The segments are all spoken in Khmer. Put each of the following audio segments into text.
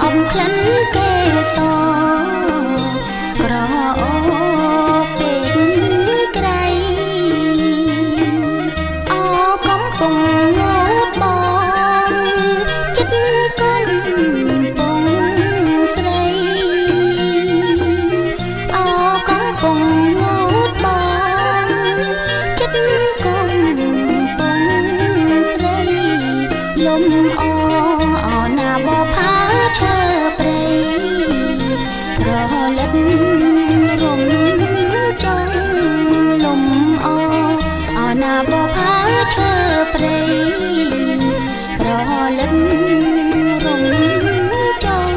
มคลันเกสกรอเป็นไกรออกำปงงดบองจิตกันปงใสออกำปงงดบองจิตกันปงใสลมนาบอพาเธอไปรอเล็บรมจังลมนาบอพาเธอไปรอเล็บรมจัง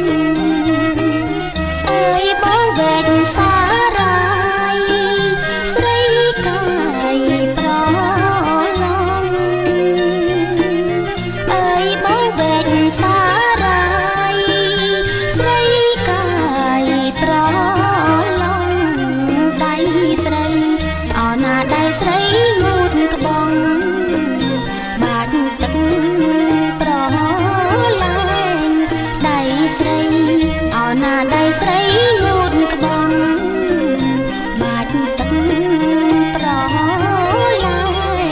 เอ้ยบ้องแวดสารายใส่กายปลอลองเอ้ยบ้องแวดสารายใส่กายปลอลองได้ใส่นาได้ใส่งูดกระบองบาดตึกปลอลายได้ใส่นาได้ใส่งูดกระบองบาดตึกปลอลาย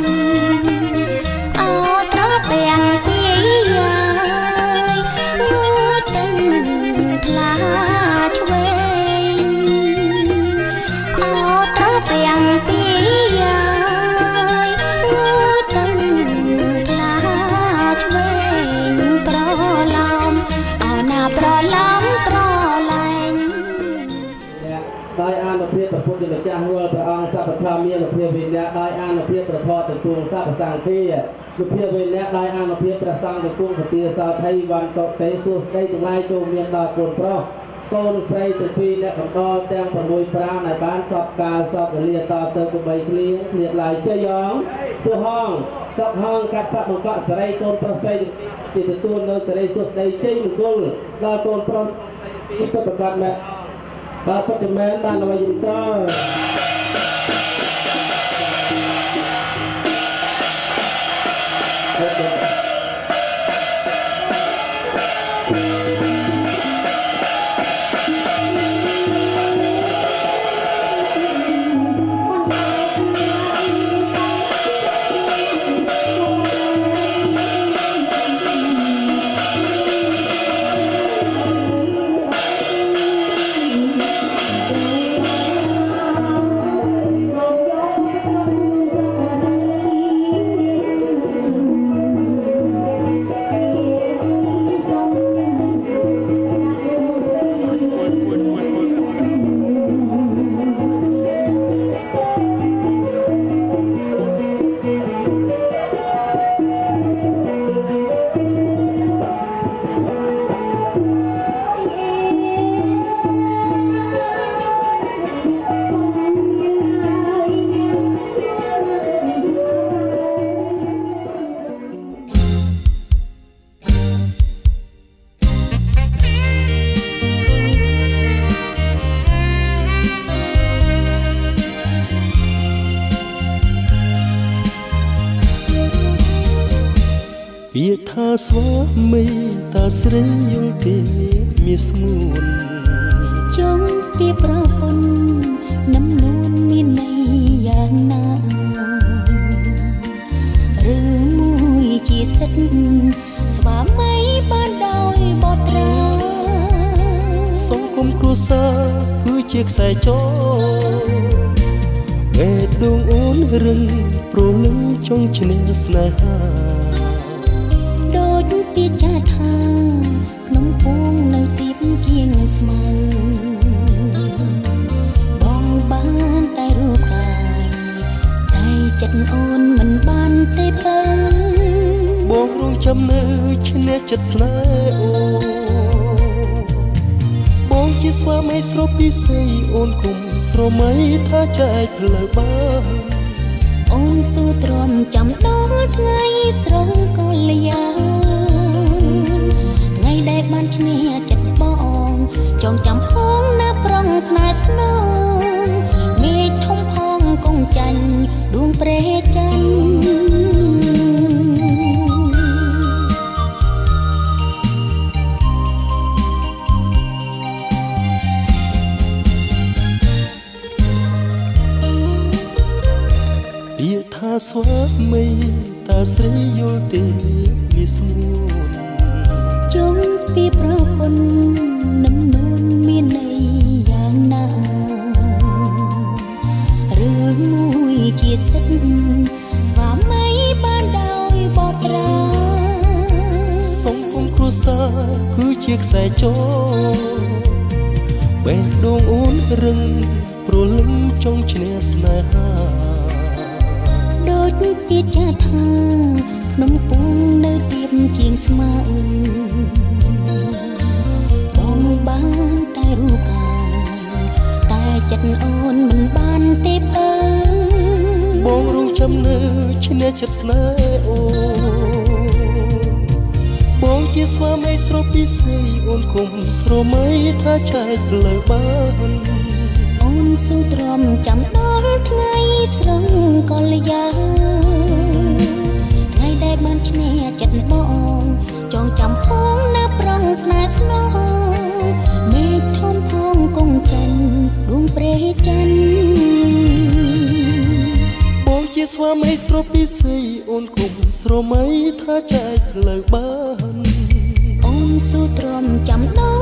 เอาตราแปงปียายงูตึงคลาชเวงเอาตราแปงปียายงูตึงคลาชเวงปลอลอมนาปลอลอมปลอแรงได้อ่านเพียบประพุทธเจ้าวัวพระองค์สัพพะเมียเพียบวินได้อ่านเพียบประทอตึงตุงสัพพสังคีเพียบวินได้อ่านเพียบประสังตึงตุงปฏิสาวไทยวันตกเตสุสไตตึงไล่โจมเมียดาโกนเพราะต้นไทรตึงปีและของตอแตงประมุยปราในบ้านสอบกาสอบเรียต่อเติมกุใบเคลียเรียลายเจยองเสื้อห้องสอบห้องกัดสับมุกะสไลต้นประไทรจิตตูนโดยสไลสุดในเจมุกุลดาวต้นพร้อมปีก็ประกาศแม่ดาวปัจจุบันด้านวัยยุ่งต่อវាថាស្វាមីតាស្រីយល់ទេមានស្ងួនចង់ពីប្រពន្ធនំនួនមានន័យយ៉ាងណាឬមួយជាសិទ្ធស្វាមីបានដោយបត់ត្រាសង្គមគ្រួសារគឺជាខ្សែចរបេះដូងអូនរឹងព្រលឹងចង់ឈ្នះស្នេហាដូចពីចាត់ថាក្នុងពួងនៅទីបជាងស្មៅបងបានតែរូបកាយតែចិត្តអូនមិនបានទេបើបងរងចាំនៅឈ្នះចិត្តស្នេហ៍បងជាស្វាមីស្រពីស័យអូនគុំស្រមៃថាចែកផ្លូវបានអូនស្ទូទ្រាំចាំដល់ថ្ងៃស្រងកល្យាថ្ងៃដែលបានឈ្នះចិត្តបងចងចាំផងណាប្រងស្នេហ៍ស្នងមេឃធំផងគង់ចាញ់ដួងព្រែច័ន្ទស្វាមីតាស្រីយល់ទេលាស្មួនជុំពីប្រពន្ធនឹងនួនមានន័យយ៉ាងណារឿងមួយជាសិទ្ធស្វាមីបានដោយបតត្រាសង្គមគ្រួសារគឺជាខ្សែចងបេះដូងអូនរឹងព្រលឹងចង់ឈ្នះស្នេហាដូចពីចាថាភ្នំពុងនៅទៀបជាងស្មៅបងបានតែរូបកាយតែចិត្តអូនមិនបានទេពើបងរងចាំនៅឈ្នះចិត្តស្នេហ៍អូបងជាស្វាមីស្រពីស័យអូនគុំស្រមៃថាចែកផ្លូវបានអូនស៊ូទ្រាំចាំដល់ថ្ងៃស្រងកលយាថ្ងៃដែលបានឈ្នះចិត្តបងចងចាំផងណាប្រងស្នេហ៍ស្នងមេឃធំផងគង់ចិនដួងព្រះច័ន្ទបងជាស្វាមីស្រពីស័យអូនគុំស្រមៃថាចែកផ្លូវបានអូនស៊ូទ្រាំចាំដល់